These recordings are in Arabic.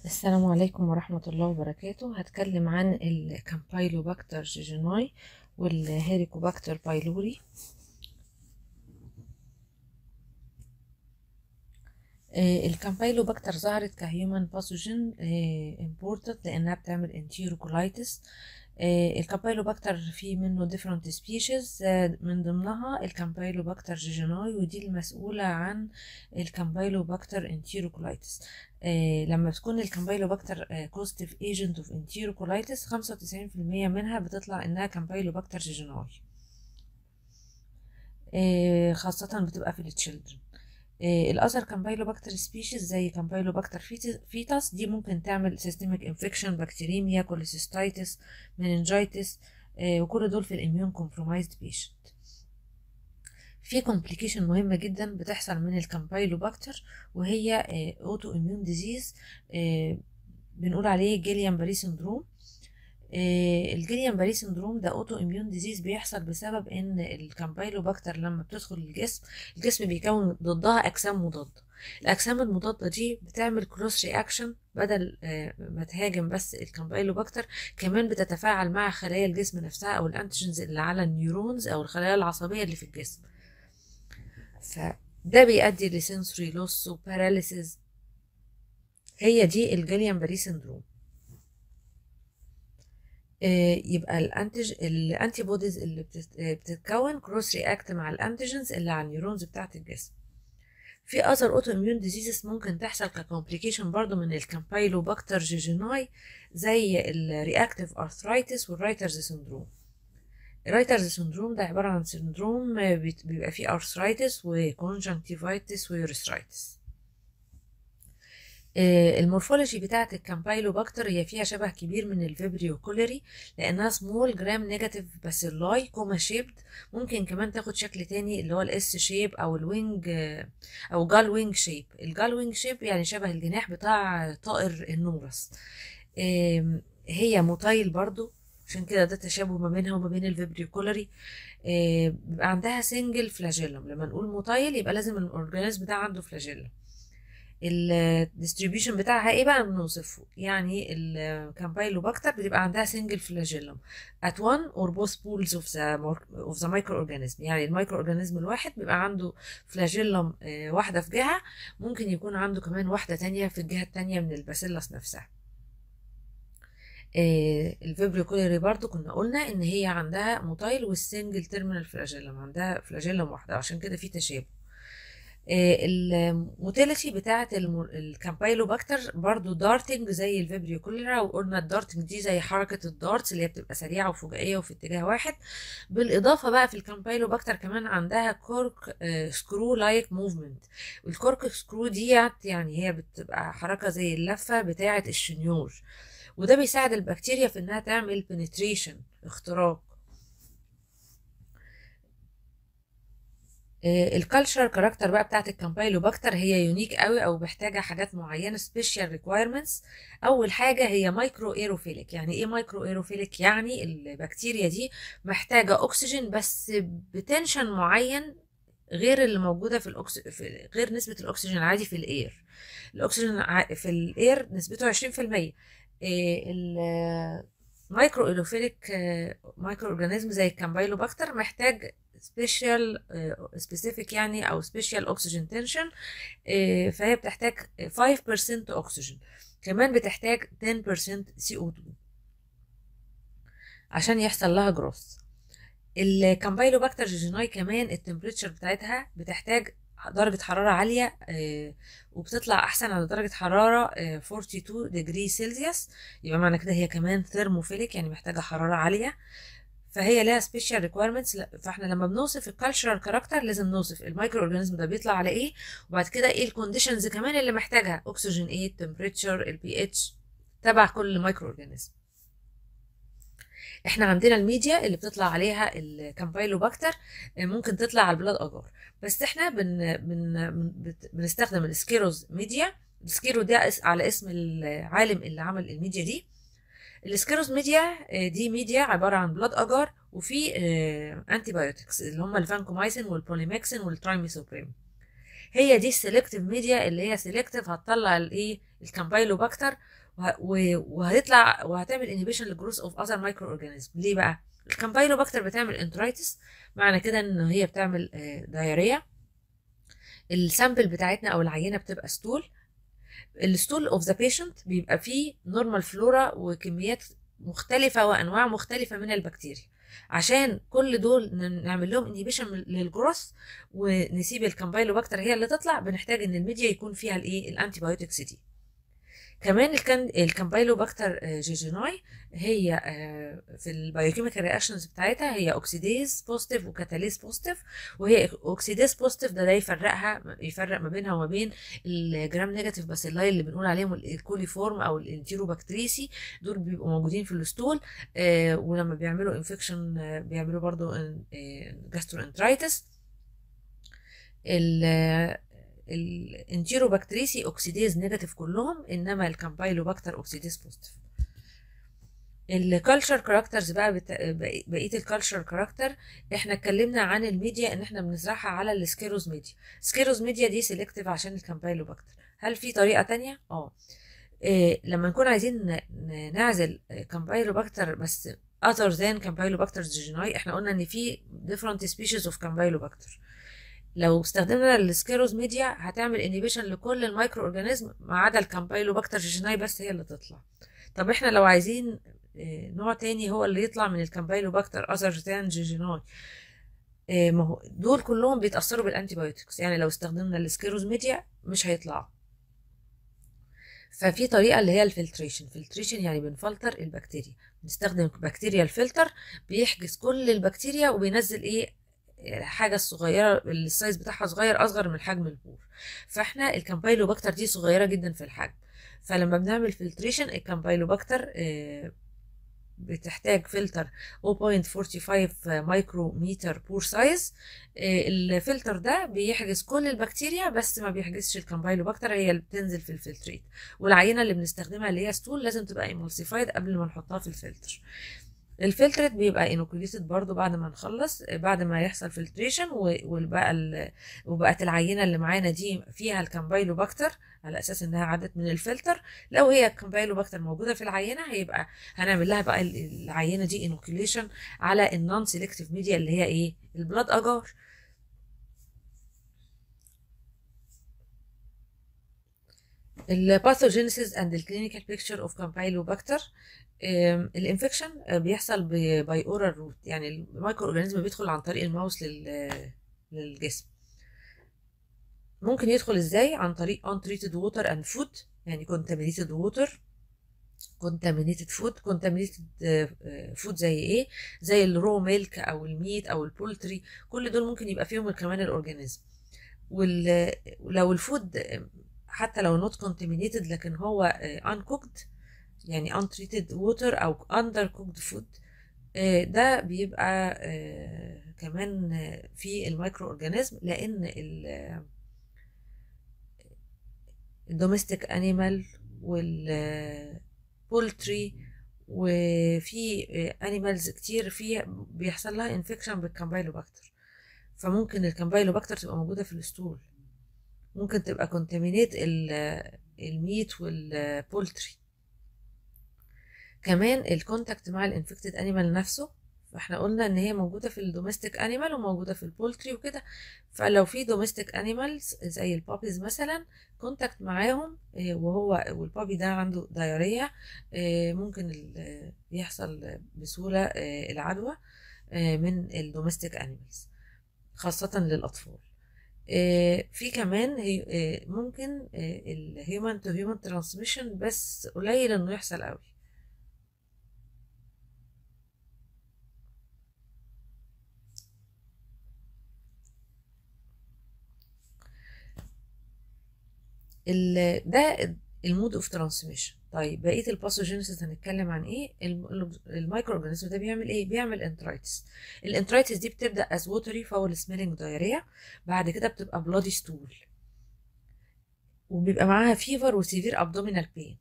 السلام عليكم ورحمة الله وبركاته. هتكلم عن الكامبايلوباكتر جيجيناي والهيريكوباكتر بايلوري. الكامبايلوباكتر ظهرت كهيومن باثوجين امبورتد لأنها بتعمل انتيروكولايتس. الكامبايلوباكتر فيه منه different species، من ضمنها الكامبايلوباكتر جيجيناي، ودي المسؤولة عن الكامبايلوباكتر انتيروكولايتس. لما بتكون الكامبايلوباكتر كوزيتيف ايجنت اوف انتيروكولايتس 95% منها بتطلع انها كامبايلوباكتر جيجيناي، خاصة بتبقى في التشيلدرن. الأذر كامبايلوباكتر سبيشيز زي كامبايلوباكتر فيتاس دي ممكن تعمل سيستميك انفكشن، بكتيريميا، كوليسيستايتس، مننجايتس، وكل دول في الاميون كومبرومايزد بيشنت. في كومبليكيشن مهمة جدا بتحصل من الكامبايلوباكتر، وهي اوتو اميون ديزيز، بنقول عليه جيليان باري سندروم. الجيليان باري سندروم ده اوتو اميون ديزيز بيحصل بسبب ان الكامبايلوباكتر لما بتدخل الجسم بيكون ضدها اجسام مضاده. الاجسام المضاده دي بتعمل كروس رياكشن، بدل ما تهاجم بس الكامبايلوباكتر كمان بتتفاعل مع خلايا الجسم نفسها او الانتيجنز اللي على النيورونز او الخلايا العصبيه اللي في الجسم، فده بيؤدي لسنسوري لوس وباراليسيز. هي دي الجيليان باري سندروم. يبقى الانتي بوديز اللي بتتكون كروس رياكت مع الانتيجنز اللي على النيورونز بتاعه الجسم. في اذر اوتو اميون ديزيزز ممكن تحصل ككومبليكيشن برضو من الكامبايلوباكتر جيجيناي، زي الرياكتيف ارثرايتس والرايترز سندروم. الرايترز سندروم ده عباره عن سندروم بيبقى فيه ارثرايتس وكونجنكتيفايتس ويوريثرايتس. المورفولوجي بتاعت الكامبايلوباكتر هي فيها شبه كبير من الفيبريو كوليري، لانها سمول جرام نيجاتيف باسيلاي كوما شيبد. ممكن كمان تاخد شكل تاني اللي هو الاس شيب او الوينج، او جال وينج شيب. الجال وينج شيب يعني شبه الجناح بتاع طائر النورس. هي موتايل برضو، عشان كده ده تشابه ما بينها وما بين الفيبريو كوليري. بيبقى عندها سنجل فلاجيلم. لما نقول موتايل يبقى لازم الاورجانيزم ده عنده فلاجيلم. الديستريبيوشن بتاعها ايه بقى بنوصفه؟ يعني الكامبايلوباكتر بتبقى عندها سنجل فلاجيلوم at one or both poles of the microorganism. يعني المايكرو اورجانيزم الواحد بيبقى عنده فلاجيلوم واحدة في جهة، ممكن يكون عنده كمان واحدة تانية في الجهة التانية من الباسيلس نفسها. الفيبريو كوليري برضو كنا قلنا ان هي عندها موتايل والسنجل تيرمينال فلاجيلوم، عندها فلاجيلوم واحدة، عشان كده في تشابه. الموتيليتي بتاعت الكامبايلوباكتر برضو دارتنج زي الفيبريو كوليرا، وقلنا الدارتنج دي زي حركة الدارتس اللي هي بتبقى سريعة وفجائية وفي اتجاه واحد. بالإضافة بقى في الكامبايلوباكتر كمان عندها كورك سكرو لايك موفمنت. والكورك سكرو دي يعني هي بتبقى حركة زي اللفة بتاعة الشنيور، وده بيساعد البكتيريا في انها تعمل بنتريشن، اختراق. الكالتشر كاركتر بقى بتاعت الكامبايلوباكتر هي يونيك قوي او محتاجه حاجات معينه، سبيشال ريكويرمنتس. اول حاجه هي مايكرو ايروفيليك. يعني ايه مايكرو ايروفيليك؟ يعني البكتيريا دي محتاجه اكسجين بس بتنشن معين، غير اللي موجوده في غير نسبه الاكسجين العادي في الاير. الاكسجين في الاير نسبته 20%. المايكرو ايروفيليك مايكرو اورجانيزم زي الكامبايلوباكتر محتاج سبيشال سبيسيفيك يعني، او سبيشال اوكسجين تنشن. فهي بتحتاج 5% اكسجين، كمان بتحتاج 10% CO2 عشان يحصل لها جروث. الكامبايلوباكتر جيجيناي كمان التمبريتشر بتاعتها بتحتاج درجة حرارة عالية، وبتطلع أحسن على درجة حرارة 42 ديجري سيلسيوس. يبقى معنى كده هي كمان ثيرموفيليك، يعني محتاجة حرارة عالية، فهي لها سبيشال ريكويرمنتس. فاحنا لما بنوصف الكالتشرال كاركتر لازم نوصف المايكرو اورجانيزم ده بيطلع على ايه، وبعد كده ايه الكونديشنز كمان اللي محتاجها، اكسجين ايه، التمبريتشر، البي اتش، تبع كل مايكرو اورجانيزم. احنا عندنا الميديا اللي بتطلع عليها الكامبايلوباكتر ممكن تطلع على البلاد اجار، بس احنا بنستخدم السكيروز ميديا. السكيرو ده على اسم العالم اللي عمل الميديا دي. السكيروز ميديا دي ميديا عباره عن بلاد اجار وفي انتي بايوتكس اللي هم الفانكومايسين والبوليميكسين والترايميثوبريم. هي دي السيلكتيف ميديا اللي هي سيلكتيف، هتطلع الايه الكامبايلوباكتر وهيطلع وهتعمل انيبيشن للجروث اوف اذر مايكرو اورجانيزم. ليه بقى؟ الكامبايلوباكتر بتعمل انترايتس، معنى كده ان هي بتعمل دايريا. السامبل بتاعتنا او العينه بتبقى ستول. الستول اوف ذا بيشنت بيبقى فيه نورمال فلورا وكميات مختلفه وانواع مختلفه من البكتيريا. عشان كل دول نعمل لهم انيبيشن للجروث ونسيب الكامبايلوباكتر هي اللي تطلع، بنحتاج ان الميديا يكون فيها الايه الانتي بايوتكس دي. كمان الكامبايلوباكتر جيجيناي هي في البايوكيميكال رياكشنز بتاعتها هي اوكسيديز بوزيتيف وكاتاليز بوزيتيف. وهي اوكسيديز بوزيتيف ده يفرق ما بينها وما بين الجرام نيجاتيف باسيلاي اللي بنقول عليهم الكوليفورم او الانتيروبكتريسي. دول بيبقوا موجودين في الستول، ولما بيعملوا انفكشن بيعملوا برضو جاسترو انترايتس. الانتيروبكتريسي اوكسيديز نيجاتيف كلهم، انما الكامبايلوباكتر اوكسيديز بوزيتيف. الكالتشر كاركترز بقى بقيه الكالتشر كاركتر احنا اتكلمنا عن الميديا ان احنا بنزرعها على السكيروز ميديا. سكيروز ميديا دي سيلكتيف عشان الكامبايلوباكتر. هل في طريقه تانية؟ لما نكون عايزين نعزل كامبايلوباكتر بس other than Campylobacter jejuni، احنا قلنا ان في different species of Campylobacter. لو استخدمنا السكيروز ميديا هتعمل انيبيشن لكل المايكرو اورجانيزم ما عدا الكامبايلوباكتر جيجيناي بس هي اللي تطلع. طب احنا لو عايزين نوع تاني هو اللي يطلع من الكامبايلوباكتر اذر ذان جيجيناي، ما هو دول كلهم بيتاثروا بالانتي بايوتكس، يعني لو استخدمنا السكيروز ميديا مش هيطلعوا. ففي طريقه اللي هي الفلتريشن يعني بنفلتر البكتيريا، بنستخدم بكتيريا فلتر بيحجز كل البكتيريا وبينزل ايه حاجه صغيره السايز بتاعها صغير اصغر من حجم البور. فاحنا الكامبايلوباكتر دي صغيره جدا في الحجم، فلما بنعمل فلتريشن الكامبايلوباكتر بتحتاج فلتر 0.45 مايكرومتر بور سايز. الفلتر ده بيحجز كل البكتيريا بس ما بيحجزش الكامبايلوباكتر، هي اللي بتنزل في الفلتريت. والعينه اللي بنستخدمها اللي هي ستول لازم تبقى ايمولسيفايد قبل ما نحطها في الفلتر. الفلترت بيبقى انوكوليتد برضو بعد ما نخلص، بعد ما يحصل فلتريشن وبقت العينه اللي معانا دي فيها الكامبايلوباكتر على اساس انها عدت من الفلتر. لو هي الكامبايلوباكتر موجوده في العينه هيبقى هنعمل لها بقى العينه دي انوكوليشن على النون سيلكتيف ميديا اللي هي ايه البلاد اجار. الباثوجينيسيس اند الكلينيكال بيكتشر اوف كامبايلوباكتر. الانفكشن بيحصل باي اورال روت، يعني المايكرو اورجانيزم بيدخل عن طريق الماوس للجسم. ممكن يدخل ازاي؟ عن طريق untreated water and food، يعني contaminated water contaminated food زي ايه؟ زي الرو ميلك او الميت او البولتري، كل دول ممكن يبقى فيهم كمان الاورجانيزم. ولو الفود حتى لو not contaminated لكن هو uncooked يعني untreated water او undercooked food، ده بيبقى كمان في المايكرو اورجانيزم، لان الدوميستيك انيمال والبولتري وفي انيمالز كتير فيه بيحصل لها انفكشن بالكامبايلوباكتر، فممكن الكامبايلوباكتر تبقى موجوده في الستول، ممكن تبقى كونتامينيت الميت والبولتري. كمان الكونتاكت مع الانفكتد انيمال نفسه، فاحنا قلنا ان هي موجوده في الدوميستيك انيمال وموجوده في البولتري وكده. فلو في دوميستيك انيمالز زي البابيز مثلا كونتاكت معاهم والبابي ده عنده دايريا، ممكن يحصل بسهوله العدوى من الدوميستيك انيمالز خاصه للاطفال. في كمان ممكن الهيومن تو هيومن ترانسميشن بس قليل انه يحصل قوي. ده المود اوف ترانسميشن. طيب بقيه الباثوجينيسيس هنتكلم عن ايه؟ المايكرو اورجانيزم ده بيعمل ايه؟ بيعمل انترايتس. الانترايتس دي بتبدا از ووتري فاول سميلينج دايريا، بعد كده بتبقى بلودي ستول وبيبقى معاها فيفر وسيفير ابدومينال بين.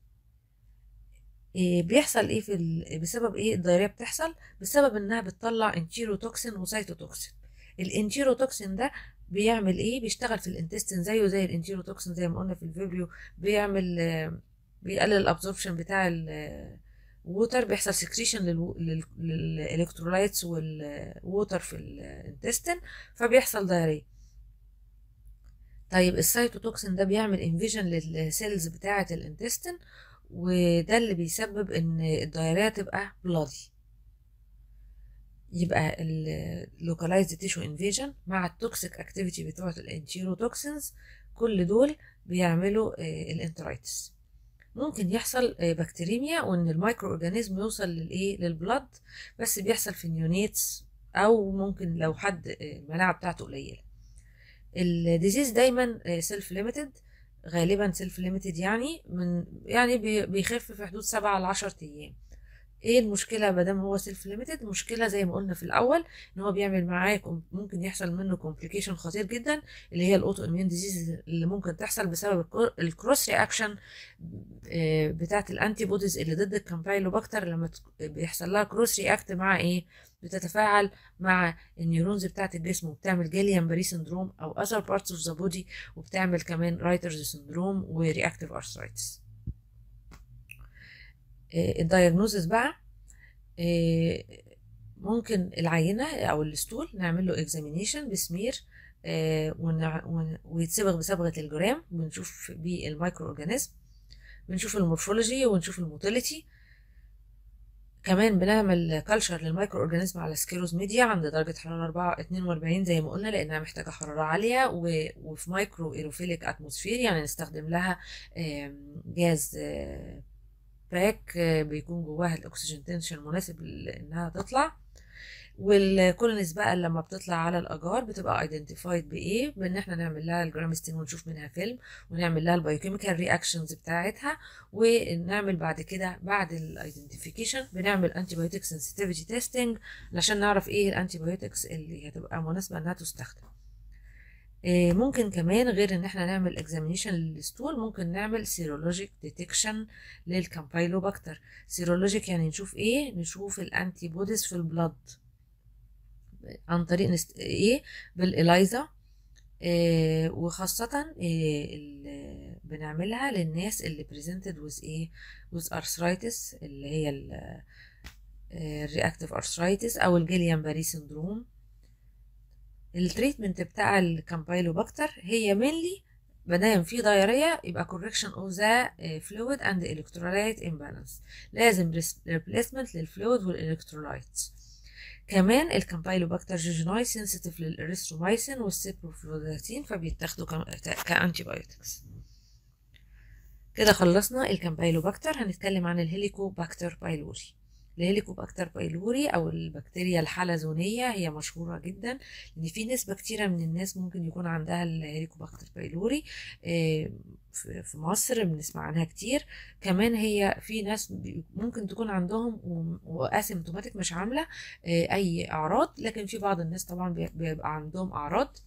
بيحصل ايه بسبب ايه الدايريا بتحصل؟ بسبب انها بتطلع انتيروتوكسين وسيتوتوكسين. الانتيروتوكسين ده بيعمل ايه؟ بيشتغل في الانتستين زيه زي الانتيروتوكسين زي ما قلنا في الفيبريو، بيعمل بيقلل الابزوربشن بتاع الووتر، بيحصل سكريشن للالكترولايتس والووتر في الانتستين، فبيحصل دايريا. طيب السيتوتوكسين ده بيعمل انفيجن للسيلز بتاعه الانتستين، وده اللي بيسبب ان الدايريا تبقى بلادي. يبقى اللوكالايزد تيشو انفيجن مع التوكسيك اكتيفيتي بتوع الانتيروتوكسينز، كل دول بيعملوا الانترايتس. ممكن يحصل بكتيريميا، وان الميكرو اورجانيزم يوصل للبلد، بس بيحصل في النيونيتس، او ممكن لو حد المناعه بتاعته قليله. الديزيز دايما سيلف ليميتد، غالبا سيلف ليميتد، يعني بيخف في حدود 7 ل 10 ايام. ايه المشكله ما دام هو سيلف ليميتد؟ المشكله زي ما قلنا في الاول ان هو بيعمل معاه ممكن يحصل منه كومبليكيشن خطير جدا، اللي هي الاوتو اميون ديزيز اللي ممكن تحصل بسبب الكروس رياكشن بتاعه الانتي بوديز اللي ضد الكامبايلوباكتر. لما بيحصل لها كروس رياكت مع ايه؟ بتتفاعل مع النيورونز بتاعه الجسم، وبتعمل جيليان باري سندروم او اذر بارتس اوف ذا بودي، وبتعمل كمان رايترز سندروم ورياكتيف ارثرايتس. الدايجنوزس بقى، ممكن العينة أو الستول نعمل له اكزامينيشن بسمير، ويتصبغ بصبغة الجرام، بنشوف بيه المايكرو اورجانيزم، بنشوف المورفولوجي ونشوف الموتيليتي. كمان بنعمل كلشر للمايكرو اورجانيزم على سكيروز ميديا عند درجة حرارة 42 زي ما قلنا، لأنها محتاجة حرارة عالية، وفي مايكرو ايروفيليك اتموسفير، يعني نستخدم لها جاز باك بيكون جواها الاكسجين تنشن مناسب انها تطلع. والكولونيز بقى لما بتطلع على الاجار بتبقى ايدنتيفايد بايه؟ بان احنا نعمل لها الجرامستين ونشوف منها فيلم، ونعمل لها البايوكيميكال رياكشنز بتاعتها، ونعمل بعد كده بعد الايدنتيفيكيشن بنعمل انتي بايوتيك سنسيتيفيتي تيستنج علشان نعرف ايه الانتي بايوتكس اللي هتبقى مناسبه انها تستخدم. ممكن كمان غير ان احنا نعمل اكزامينيشن للستول، ممكن نعمل سيرولوجيك ديتكشن للكامبايلوباكتر. سيرولوجيك يعني نشوف ايه؟ نشوف الانتي بوديز في البلد عن طريق ايه؟ بالإلايزا. وخاصة بنعملها للناس اللي presented with ايه؟ with arthritis، اللي هي الرياكتيف arthritis او الجيليان باري سندروم. التريتمنت بتاع الكامبايلوباكتر هي mainly مادام في دايريا يبقى correction of the fluid and electrolyte imbalance، لازم replacement للفلويد والالكترولايتس. كمان الكامبايلوباكتر جيجيناي سنسيتيف للاريثرومايسين والسيبروفلوكسين، فبيتاخدوا كأنتي بايوتكس. كده خلصنا الكامبايلوباكتر. هنتكلم عن الهيليكوباكتر بايلوري. الهيليكوباكتر بايلوري او البكتيريا الحلزونيه هي مشهوره جدا، لان في نسبه كتيره من الناس ممكن يكون عندها الهيليكوباكتر بايلوري. في مصر بنسمع عنها كتير. كمان هي في ناس ممكن تكون عندهم واسيمتوماتيك مش عامله اي اعراض، لكن في بعض الناس طبعا بيبقى عندهم اعراض.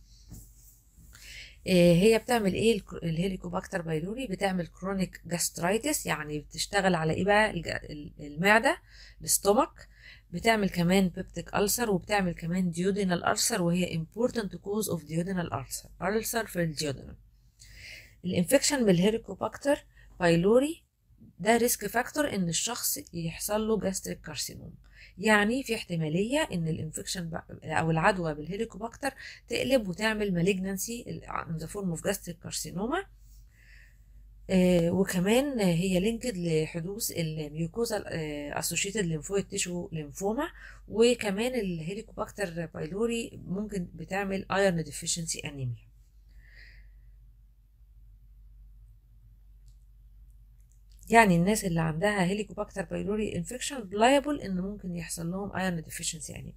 هي بتعمل ايه الهيليكوباكتر بايلوري؟ بتعمل كرونيك جاسترايتس، يعني بتشتغل على ايه بقى؟ المعده، الاستومك. بتعمل كمان بيبتيك ألسر، وبتعمل كمان ديودينال ألسر، وهي important cause of duodenal ألسر في الديودينال. الانفكشن بالهيليكوباكتر بايلوري ده ريسك فاكتور ان الشخص يحصل له جاستريك كارسينوم، يعني في احتماليه ان الانفكشن او العدوى بالهيليكوباكتر تقلب وتعمل مالجنانسي in the form of gastric carcinoma. وكمان هي لينكد لحدوث الميوكوزا اسوشيتد ليمفويد تيشو ليمفوما. وكمان الهيليكوباكتر بايلوري ممكن بتعمل ايرون ديفيشنسي انيميا. يعني الناس اللي عندها هيليكوباكتر بايلوري انفكشن لايبل ان ممكن يحصل لهم ايرون ديفيشنسي انيميا.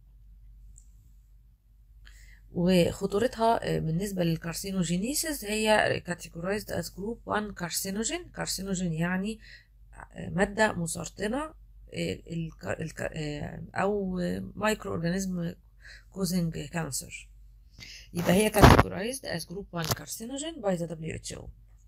وخطورتها بالنسبة للكارسينوجينيسيس هي كاتيجورايزد از جروب 1 كارسينوجين. كارسينوجين يعني مادة مسرطنة أو مايكرو أورجانيزم كوزنج كانسر. يبقى هي categorized as group 1 carcinogen by the WHO.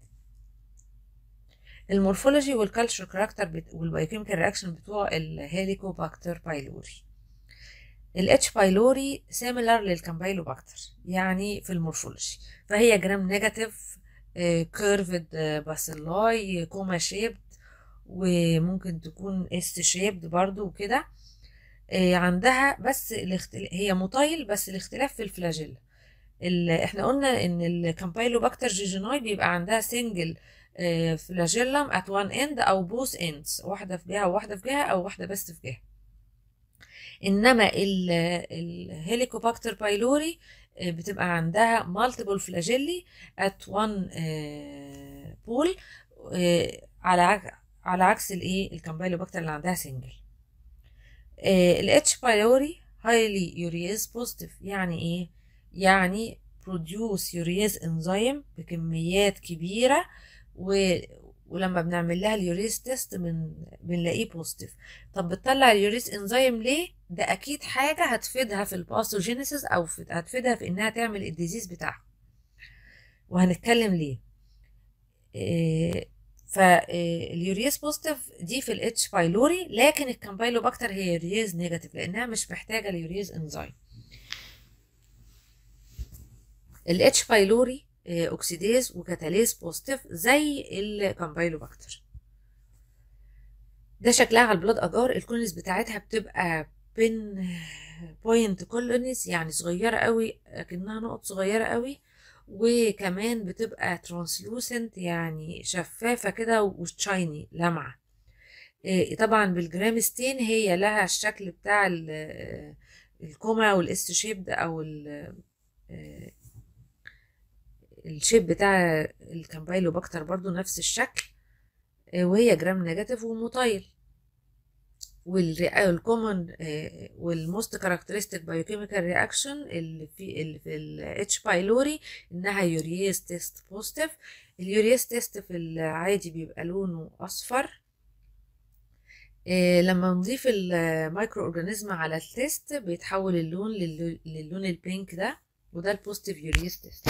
المورفولوجي والكالتشر كاركتر والبايوكيميكال رياكشن بتوع الهيليكوباكتر بايلوري. الاتش بايلوري سيميلر للكامبايلوباكتر يعني في المورفولوجي، فهي جرام نيجاتيف كيرفد باسيلاي كوما شيبد، وممكن تكون اس شيبد برضو وكده. عندها بس هي موتايل، بس الاختلاف في الفلاجيلا. احنا قلنا ان الكامبايلوباكتر جيجيناي بيبقى عندها سنجل فلاجيلم ات وان اند او بوث اندز، واحده في جهه وواحده في جهه او واحده بس في جهه. انما الهيليكوباكتر بايلوري بتبقى عندها مالتيبل فلاجيلي ات وان بول، على عكس الايه الكامبايلوباكتر اللي عندها سنجل. الاتش بايلوري هايلي يوريز بوزيتيف، يعني ايه؟ يعني بروديوس يوريز انزيم بكميات كبيره، ولما بنعمل لها اليوريز تيست بنلاقيه بوزيتيف. طب بتطلع اليوريز انزيم ليه؟ ده اكيد حاجه هتفيدها في الباثوجينيسيس، او هتفيدها في انها تعمل الديزيز بتاعها، وهنتكلم ليه. فاليوريز بوزيتيف دي في الاتش بايلوري، لكن الكامبايلوباكتر هي يوريز نيجاتيف لانها مش محتاجه اليوريز انزيم. الاتش بايلوري اوكسيديز وكاتاليز بوزيتيف زي الكامبايلوباكتر. ده شكلها على البلاد اجار. الكولونيز بتاعتها بتبقى بين بوينت كولونيز، يعني صغيره قوي اكنها نقط صغيره قوي، وكمان بتبقى ترانسلوسنت يعني شفافه كده وشايني لمعه. طبعا بالجرام ستين هي لها الشكل بتاع الكوما والاس شيب او الشيب بتاع الكامبايلوباكتر برضو نفس الشكل، وهي جرام نيجاتيف وموتايل. والكومن والموست كاركترستيك بايوكيميكال رياكشن اللي في الاتش بايلوري انها يوريز تيست بوزيتيف. اليوريز تيست في العادي بيبقى لونه اصفر. لما نضيف المايكرو اورجانيزم على التيست بيتحول اللون للون البينك ده، وده البوزيتيف يوريز تيست.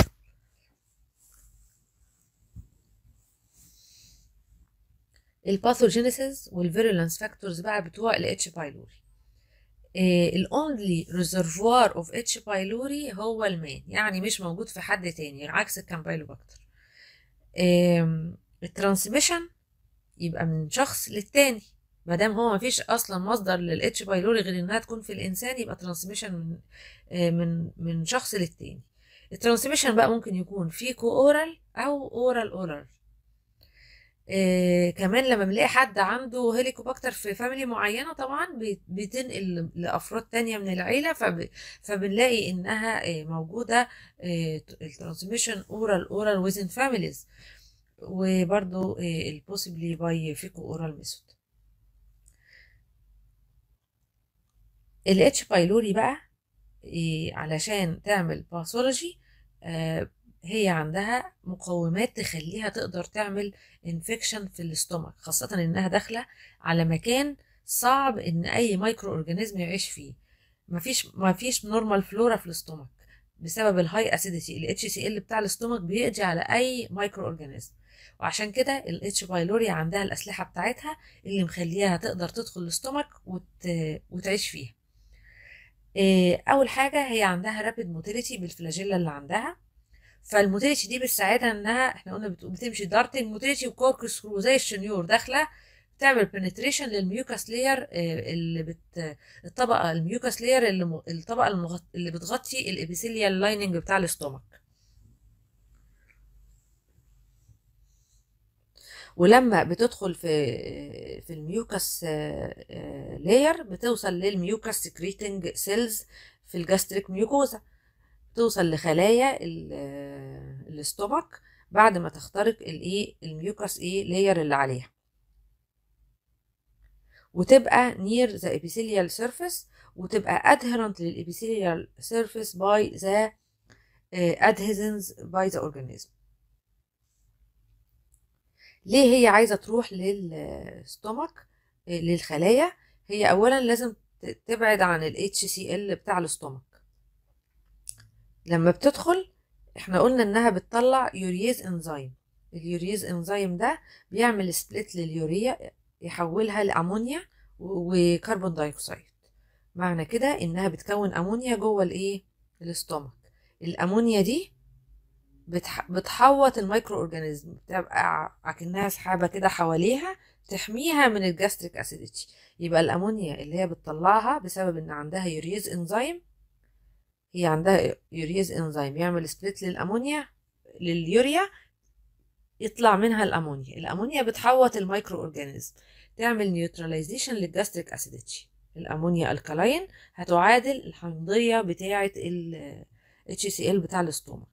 الباثوجينيسيس والفيرولانس فاكتورز بقى بتوع الاتش بايلوري. الاونلي ريزرفوار اوف اتش بايلوري هو المان، يعني مش موجود في حد تاني عكس الكامبايلوباكتر. الترانسميشن يبقى من شخص للتاني، ما دام هو ما فيش اصلا مصدر للاتش بايلوري غير انها تكون في الانسان، يبقى ترانسميشن من شخص للتاني. الترانسميشن بقى ممكن يكون فيكو اورال او اورال اورال. كمان لما بنلاقي حد عنده هيليكوباكتر في فاميلي معينة طبعا بتنقل لأفراد تانية من العيلة، فبنلاقي إنها موجودة الترانسميشن اورال ويزن فاميليز، وبرضو البوسيبلي باي فيكو اورال ميثود. الاتش بايلوري بقى علشان تعمل باثولوجي هي عندها مقومات تخليها تقدر تعمل انفكشن في الاستومك، خاصة انها داخلة على مكان صعب ان اي مايكرو اورجانيزم يعيش فيه. مفيش نورمال فلورا في الاستومك بسبب الهاي اسيديتي. الاتش سي ال بتاع الاستومك بيقضي على اي مايكرو اورجانيزم، وعشان كده الاتش بايلوري عندها الاسلحة بتاعتها اللي مخليها تقدر تدخل الاستومك وتعيش فيها. اول حاجة هي عندها رابيد موتيليتي بالفلاجيلا اللي عندها، فالموتيليتي دي بتساعدها انها احنا قلنا بتمشي دارتنج موتيليتي وكورك سكرو زي الشنيور داخله تعمل بنتريشن للميوكاس لاير الطبقه الميوكاس لاير الطبقه اللي بتغطي الابيثيليال لايننج بتاع الاستومك. ولما بتدخل في الميوكاس لاير بتوصل للميوكاس سكريتنج سيلز في الجاستريك ميوكوزا، توصل لخلايا الاستومك بعد ما تخترق الميوكاس لاير اللي عليها، وتبقى near the epithelial surface، وتبقى adherent للابيثيليال surface by the adhesions by the organism. ليه هي عايزة تروح للستومك للخلايا؟ هي اولا لازم تبعد عن ال HCl بتاع الاستومك. لما بتدخل احنا قلنا انها بتطلع يوريز انزيم. اليوريز انزيم ده بيعمل سبليت لليوريا يحولها لامونيا وكربون دايوكسيد، معنى كده انها بتكون امونيا جوه الايه، الاستومك. الامونيا دي بتحوط الميكرو اورجانيزم، بتبقى اكنها سحابه كده حواليها تحميها من الجاستريك اسيديتي. يبقى الامونيا اللي هي بتطلعها بسبب ان عندها يوريز انزيم، هي عندها يوريز انزيم يعمل سبليت للامونيا لليوريا، يطلع منها الامونيا. الامونيا بتحوط الميكرو اورجانيزم، تعمل نيوتراليزيشن للجاستريك اسيديتي. الامونيا الكالاين هتعادل الحمضيه بتاعه ال HCl بتاع الاستومك.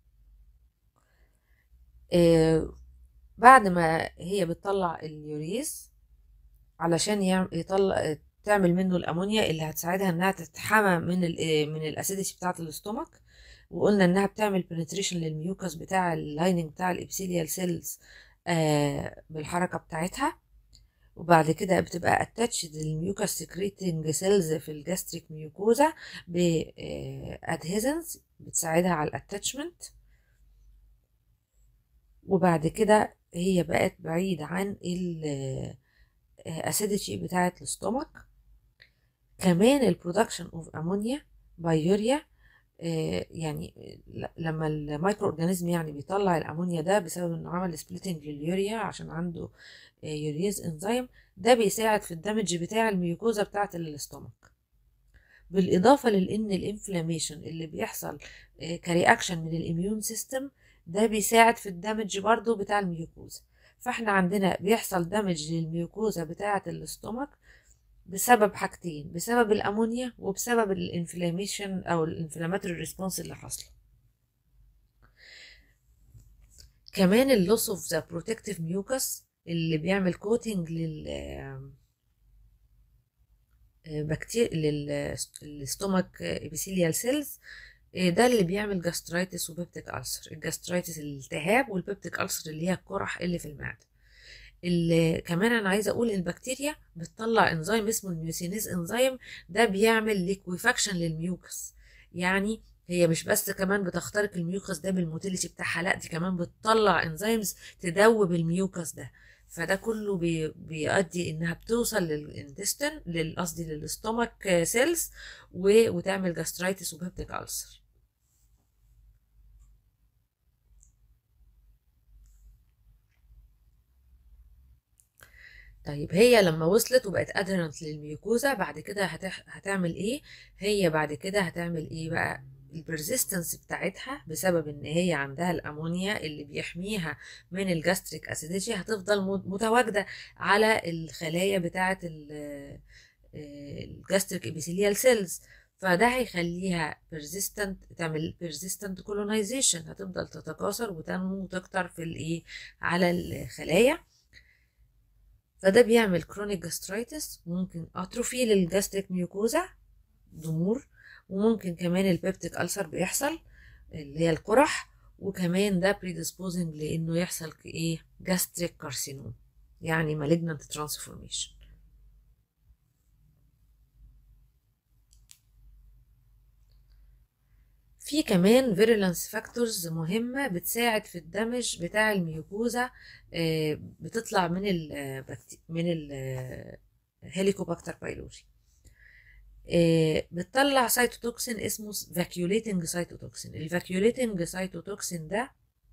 بعد ما هي بتطلع اليوريز علشان يطلع تعمل منه الامونيا اللي هتساعدها انها تتحمى من الاسيديتي بتاعه الاستومك. وقلنا انها بتعمل بنتريشن للميوكس بتاع اللايننج بتاع الابيثيليال سيلز بالحركه بتاعتها. وبعد كده بتبقى اتاتشد للميوكس سكريتنج سيلز في الجاستريك ميوكوزا بادهيزنس بتساعدها على الاتاتشمنت. وبعد كده هي بقت بعيدة عن الاسيديتي بتاعة الاستومك. كمان البرودكشن اوف امونيا باي يوريا، يعني لما الميكرو اورجانيزم يعني بيطلع الامونيا ده بسبب انه عمل سبليتنج لليوريا عشان عنده يوريز انزيم، ده بيساعد في الدمج بتاع الميوكوزا بتاعة الاستومك. بالاضافة لان الانفلاميشن اللي بيحصل كرياكشن من الاميون سيستم ده بيساعد في الدمج برضو بتاع الميوكوزا. فاحنا عندنا بيحصل دمج للميوكوزا بتاعة الاستومك بسبب حاجتين، بسبب الامونيا وبسبب الانفلاميشن او الانفلاماتوري ريسبونس اللي حصل. كمان اللوس اوف ذا بروتكتيف ميوكس اللي بيعمل كوتنج للستومك ابيثيليال سيلز، ده اللي بيعمل جاسترايتس وبيبتيك ألسر. الجاسترايتس الالتهاب، والبيبتيك ألسر اللي هي القرح اللي في المعدة. اللي كمان انا عايزه اقول البكتيريا بتطلع انزيم اسمه الميوسينيز انزيم، ده بيعمل ليكويفاكشن للميوكس. يعني هي مش بس كمان بتخترق الميوكس ده بالموتيليتي بتاعها، لا دي كمان بتطلع انزيمز تدوب الميوكس ده. فده كله بيؤدي انها بتوصل للانتستين، قصدي للاستومك سيلز، وتعمل جاسترايتس وبيبتيك ألسر. طيب هي لما وصلت وبقت ادهرنت للميوكوزا بعد كده هتعمل ايه؟ هي بعد كده هتعمل ايه بقى؟ البرزيستنس بتاعتها بسبب ان هي عندها الامونيا اللي بيحميها من الجاستريك اسيديتي هتفضل متواجده على الخلايا بتاعه الجاستريك ابيثيليال سيلز. فده هيخليها persistent، تعمل persistent colonization، هتفضل تتكاثر وتنمو وتكتر في الايه، على الخلايا. فده بيعمل كرونيك جاسترايتس، وممكن اتروفي للجاستريك ميوكوزا، ضمور، وممكن كمان البيبتيك ألسر بيحصل اللي هي القرح. وكمان ده predisposing لانه يحصل ايه، جاستريك كارسينوم، يعني malignant transformation. في كمان فيرولانس فاكتورز مهمة بتساعد في الدمج بتاع الميوكوزا، بتطلع من الهيليكوباكتر بايلوري. بتطلع سايتوتوكسين اسمه فاكيوليتنج سايتوتوكسين. الفاكيوليتنج سايتوتوكسين ده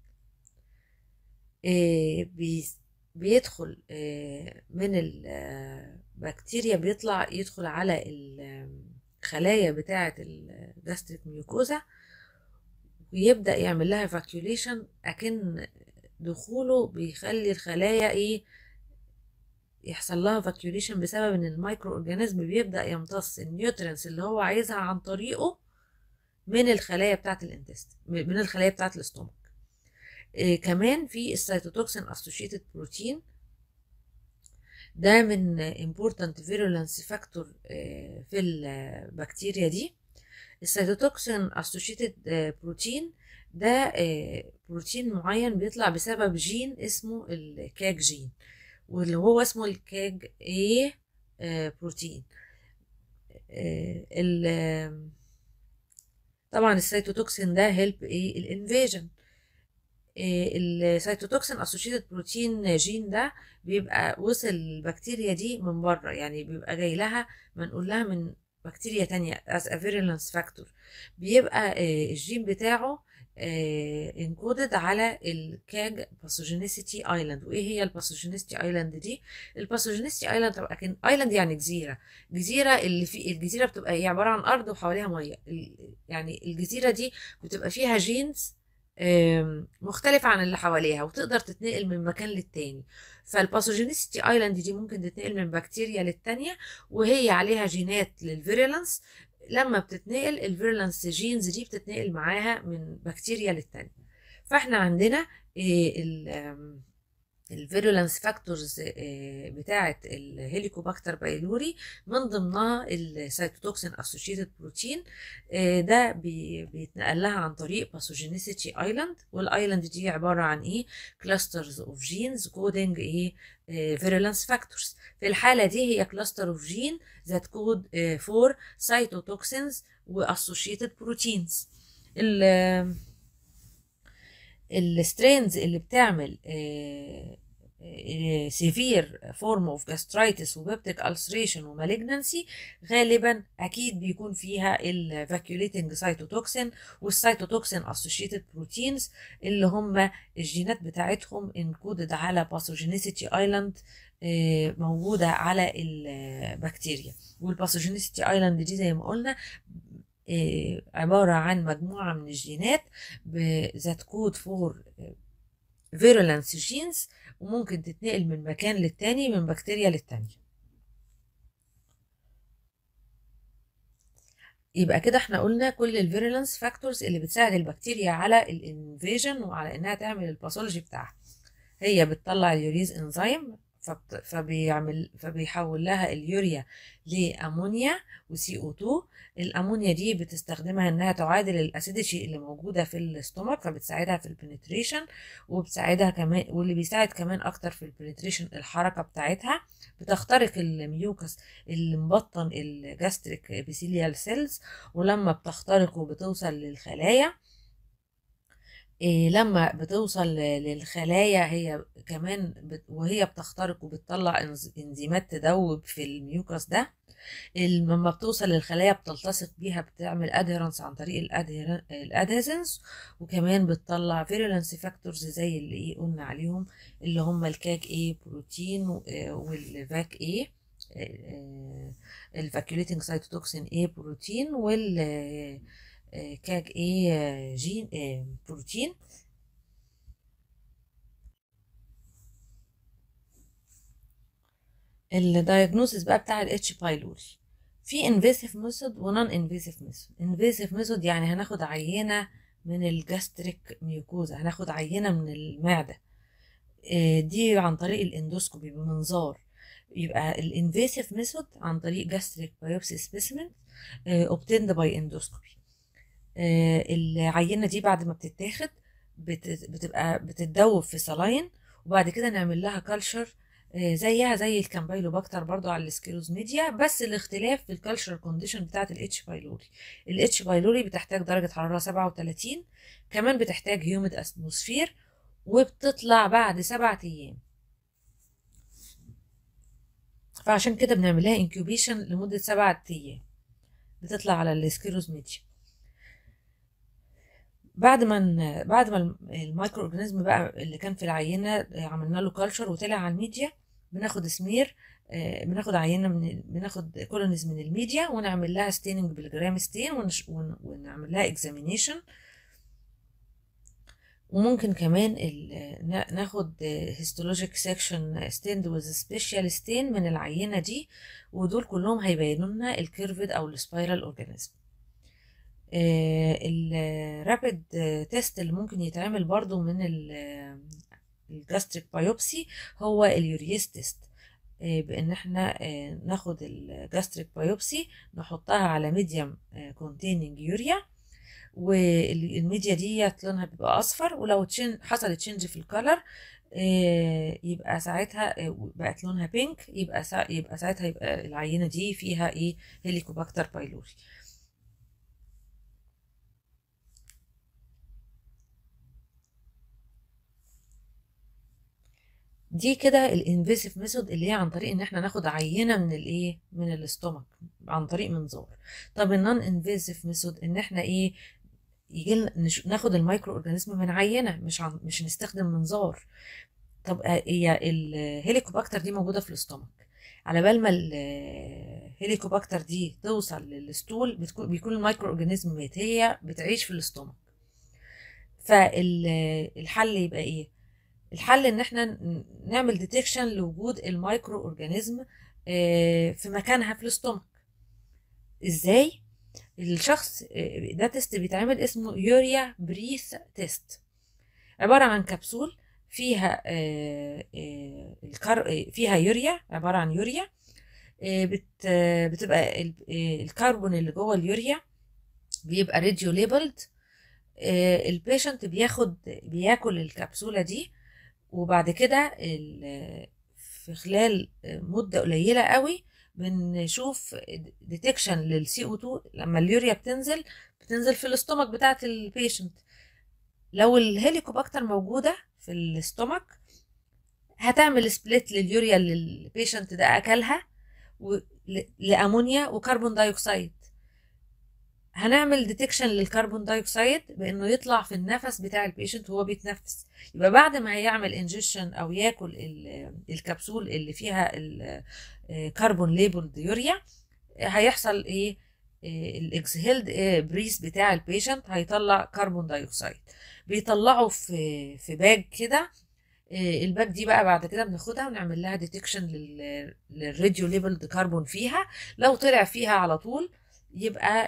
بيدخل من البكتيريا، يدخل على الخلايا بتاعة الجاستريك ميوكوزا ويبدأ يعمل لها فاكيوليشن. أكن دخوله بيخلي الخلايا ايه، يحصل لها فاكيوليشن بسبب ان الميكرو اورجانيزم بيبدأ يمتص النيوترينز اللي هو عايزها عن طريقه من الخلايا بتاعة الانتست، من الخلايا بتاعة الاستومك. كمان في السيتوتوكسين اسوشيتد بروتين، ده من important virulence factor في البكتيريا دي. السيتوتوكسين اسوشيتد بروتين ده بروتين معين بيطلع بسبب جين اسمه الكاج جين، واللي هو اسمه الكاج A بروتين. طبعا السيتوتوكسين ده هيلب ايه، الانفيجن. السيتوتوكسين اسوشيتد بروتين جين ده بيبقى وصل البكتيريا دي من بره، يعني بيبقى جاي لها، ما نقول لها بكتيريا تانية as a virulence factor، بيبقى الجين بتاعه انكودد على الكاج باثوجينيسيتي ايلاند. وايه هي الباثوجينيسيتي ايلاند دي؟ الباثوجينيسيتي ايلاند طبعا كان ايلاند يعني جزيره، جزيره اللي في الجزيره بتبقى هي عباره عن ارض وحواليها ميه، يعني الجزيره دي بتبقى فيها جينز مختلفة عن اللي حواليها وتقدر تتنقل من مكان للتاني. فالباثوجينيسيتي ايلاند دي ممكن تتنقل من بكتيريا للتانية وهي عليها جينات للفيريلانس. لما بتتنقل الفيرلانس جينز دي بتتنقل معاها من بكتيريا للتانية. فاحنا عندنا الفيرولانس فاكتورز بتاعه الهيليكوباكتر بايلوري، من ضمنها السيتوتوكسين اسوشيتد بروتين. ده بيتنقل لها عن طريق باثوجينيسيتي ايلاند، والايلاند دي عباره عن ايه؟ كلاسترز اوف جينز كودنج ايه؟ فيرولانس فاكتورز. في الحاله دي هي كلاستر اوف جين ذات كود فور سيتوتوكسينز واسوشيتد بروتينز. السترينز اللي بتعمل سيفير فورم اوف جاسترايتس وبيبتيك ألسريشن ومالجنانسي غالبا اكيد بيكون فيها الفاكيوليتنج سايتوتوكسين والسايتوتوكسين اسوشيتد بروتينز اللي هم الجينات بتاعتهم انكودد على باثوجينيسيتي ايلاند موجوده على البكتيريا. والباثوجينيسيتي ايلاند دي زي ما قلنا عبارة عن مجموعة من الجينات ذات كود فور فيرولانس جينز، وممكن تتنقل من مكان للتاني، من بكتيريا للتانية. يبقى كده احنا قلنا كل الفيرولانس فاكتورز اللي بتساعد البكتيريا على الانفيجن وعلى انها تعمل الباثولوجي بتاعها. هي بتطلع اليوريز انزيم فبيحول لها اليوريا لامونيا وسي او 2. الامونيا دي بتستخدمها انها تعادل الاسيديتي اللي موجوده في الاستومك، فبتساعدها في البنتريشن، وبتساعدها كمان، واللي بيساعد كمان اكتر في البنتريشن الحركه بتاعتها. بتخترق الميوكس اللي مبطن الجاستريك ابيثيليال سيلز، ولما بتخترقه بتوصل للخلايا. لما بتوصل للخلايا هي كمان وهي بتخترق وبتطلع انزيمات تدوب في الميوكس ده. لما بتوصل للخلايا بتلتصق بيها، بتعمل ادهيرنس عن طريق الادهيزنس، وكمان بتطلع فيرولانس فاكتورز زي اللي قلنا عليهم، اللي هم الكاك اي بروتين والفاك اي الفاكيوليتنج سايتوتوكسين اي بروتين وال كاج ايه جين بروتين. الدايجنوسيس بقى بتاع الاتش بايلوري في انفيسيف ميثود ونون انفيسيف ميثود. انفيسيف ميثود يعني هناخد عينه من الجاستريك ميوكوزا، هناخد عينه من المعده، دي عن طريق الاندوسكوبي بمنظار. يبقى الانفيسيف ميثود عن طريق جاستريك بايوبسي سبيسيمن اوبتيند باي اندوسكوبي. العينة دي بعد ما بتتاخد بتبقى بتتدوب في صلاين، وبعد كده نعمل لها كالشر زيها زي الكامبايلوباكتر برضو على السكيروز ميديا، بس الاختلاف في الكالشر كونديشن بتاعت الاتش بايلوري. الاتش بايلوري بتحتاج درجة حرارة 37، كمان بتحتاج هيوميد اتموسفير، وبتطلع بعد 7 ايام. فعشان كده بنعمل لها انكيوبيشن لمدة 7 ايام، بتطلع على السكيروز ميديا. بعد ما المايكرو اورجانيزم بقى اللي كان في العينه عملنا له كلتشر وطلع على الميديا، بناخد سمير، بناخد عينه بناخد كولونيز من الميديا ونعمل لها ستيننج بالجرام ستين ونعمل لها اكزامينيشن. وممكن كمان ناخد هيستولوجيك سيكشن ستيند ويز سبيشال ستين من العينه دي، ودول كلهم هيبينوا لنا الكيرفد او السبايرال اورجانيزم. الرابid تيست اللي ممكن يتعمل برضو من الجاستريك بايوبسي هو اليوريز تيست، بان احنا ناخد الجاستريك بايوبسي نحطها على ميديم كونتيننج يوريا، والميديا دي لونها بيبقى اصفر، ولو حصل تشنج في الكالر يبقى ساعتها بقت لونها بينك، يبقى ساعتها يبقى العينه دي فيها ايه؟ هيليكوباكتر بايلوري. دي كده الانفيسيف ميثود اللي هي عن طريق ان احنا ناخد عينه من الايه، من الاستومك عن طريق منظار. طب النون انفيسيف ميثود ان احنا ايه، يجي ناخد الميكرو اورجانيزم من عينه، مش نستخدم منظار. طب هي الهيليكوباكتر دي موجوده في الاستومك، على بال ما الهيليكوباكتر دي توصل للستول بيكون الميكرو اورجانيزم مات، هي بتعيش في الاستومك. فالحل يبقى ايه؟ الحل ان احنا نعمل ديتكشن لوجود الميكرو اورجانيزم في مكانها في الاستومك. ازاي؟ الشخص ده تيست بيتعمل اسمه يوريا بريث تيست، عبارة عن كبسول فيها فيها يوريا، عبارة عن يوريا بتبقى الكربون اللي جوه اليوريا بيبقى راديو ليبلد. البيشنت بياكل الكبسولة دي، وبعد كده في خلال مدة قليلة قوي بنشوف ديتكشن للسي او 2 لما اليوريا بتنزل في الاستومك بتاعت البيشنت. لو الهيليكوباكتر موجودة في الاستومك هتعمل سبليت لليوريا اللي البيشنت ده اكلها لامونيا وكربون دايوكسيد. هنعمل ديتكشن للكربون دايوكسيد بانه يطلع في النفس بتاع البيشنت وهو بيتنفس. يبقى بعد ما هيعمل انجكشن او ياكل الكبسول اللي فيها الكربون ليبلد يوريا، هيحصل ايه؟ الاكسهيلد بريس بتاع البيشنت هيطلع كربون دايوكسيد، بيطلعه في باج كده. الباج دي بقى بعد كده بناخدها ونعمل لها ديتكشن للراديو ليبلد كربون فيها. لو طلع فيها على طول يبقى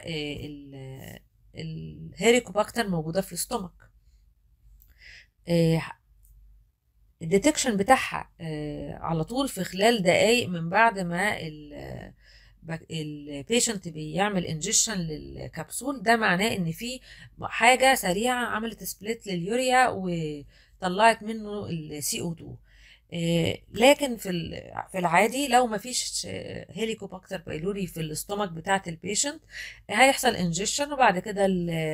الهيليكوباكتر موجوده في الاستومك. الديتكشن بتاعها على طول في خلال دقايق من بعد ما البيشنت بيعمل انجكشن للكبسول. ده معناه ان في حاجه سريعه عملت سبليت لليوريا وطلعت منه السي او 2. لكن في العادي لو ما فيش هيليكوباكتر بايلوري في الاستومك بتاعه البيشنت هيحصل انجكشن، وبعد كده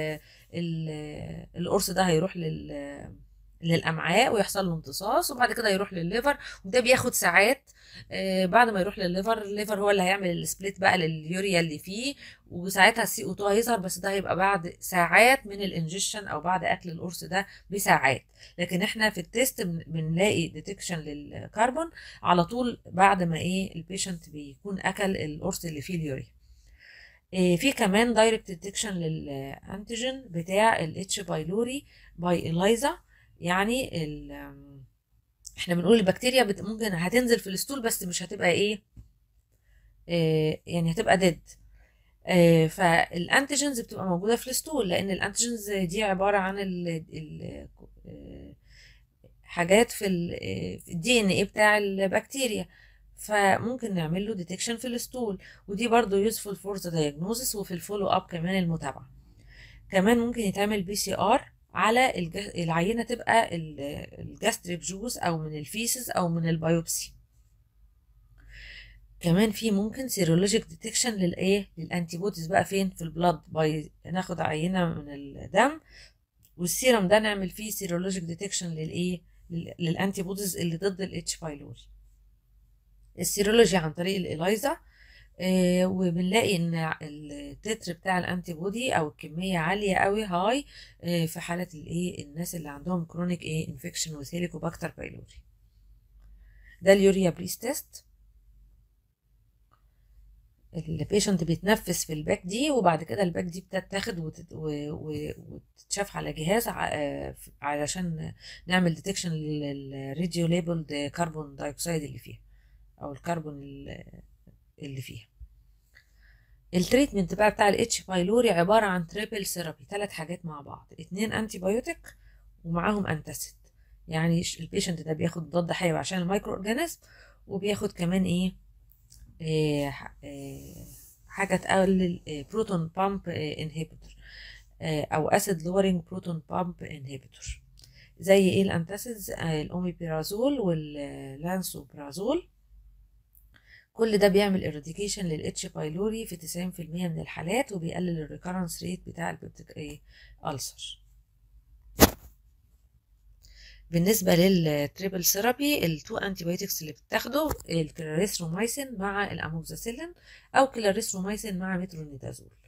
القرص ده هيروح للامعاء ويحصل له امتصاص، وبعد كده يروح للليفر، وده بياخد ساعات. بعد ما يروح للليفر، الليفر هو اللي هيعمل السبليت بقى لليوريا اللي فيه، وساعتها السي او 2 هيظهر، بس ده هيبقى بعد ساعات من الانجكشن او بعد اكل القرص ده بساعات. لكن احنا في التيست بنلاقي ديتكشن للكربون على طول بعد ما ايه البيشنت بيكون اكل القرص اللي فيه اليوريا. في كمان دايركت ديتكشن للانتيجين بتاع الاتش بايلوري باي إلايزا. يعني احنا بنقول البكتيريا ممكن هتنزل في الستول بس مش هتبقى ايه، يعني هتبقى ديد. فالانتيجينز بتبقى موجوده في الستول، لان الانتيجينز دي عباره عن حاجات في الدي ان ايه بتاع البكتيريا، فممكن نعمل له ديتكشن في الستول، ودي برضو يوسفول فور ذا دايجنوزس وفي الفولو اب كمان المتابعه. كمان ممكن يتعمل بي سي ار على العينه تبقى الجاستريك جوز او من الفيسز او من البيوبسي. كمان في ممكن سيرولوجيك ديتكشن للايه، للانتي بوديز بقى فين؟ في البلاد، ناخد عينه من الدم والسيرم ده نعمل فيه سيرولوجيك ديتكشن للايه، للانتي بوديز اللي ضد الاتش بايلوري. السيرولوجي عن طريق الإلايزا، وبنلاقي ان التتر بتاع الانتي بودي او الكميه عاليه قوي هاي في حاله الايه، الناس اللي عندهم كرونيك ايه انفكشن وذ هيليكوباكتر بايلوري. ده اليوريا بريس تيست. البيشنت بيتنفس في الباك دي، وبعد كده الباك دي بتتاخد وتتشاف على جهاز علشان نعمل ديتكشن للراديو ليبلد كربون دايوكسيد اللي فيها او الكربون اللي فيها. التريتمنت بقى بتاع الاتش بايلوري عباره عن تريبل ثيرابي، 3 حاجات مع بعض، 2 انتي بايوتيك ومعاهم انتاسيد. يعني البيشنت ده بياخد مضاد حيوي عشان الميكرو اورجانيزم، وبياخد كمان ايه حاجه تقلل بروتون بامب انهبيتور او اسيد لورينج بروتون بامب انهبيتور، زي ايه الانتاسيدز، الاوميبرازول واللانسوبرازول. كل ده بيعمل إراديكيشن للإتش بايلوري في 90% من الحالات، وبيقلل الريكارنس ريت بتاع البيبتيك ألسر. بالنسبة للتريبل ثيرابي التو انتيبيوتكس اللي بتاخده الكلاريثرومايسين مع الاموكساسيلين او كلاريثرومايسين مع مترونيدازول.